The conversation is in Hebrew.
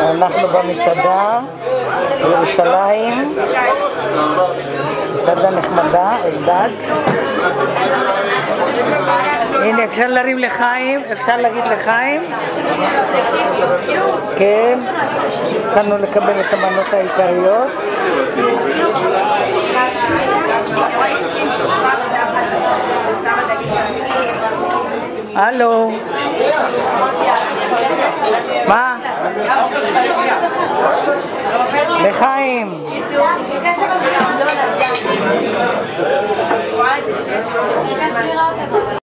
אנחנו במסעדה בירושלים, מסעדה נחמדה, אלדד. הנה, אפשר להרים לחיים, אפשר להגיד לחיים. כן, התחלנו לקבל את המנות העיקריות. הלו. מה? לחיים.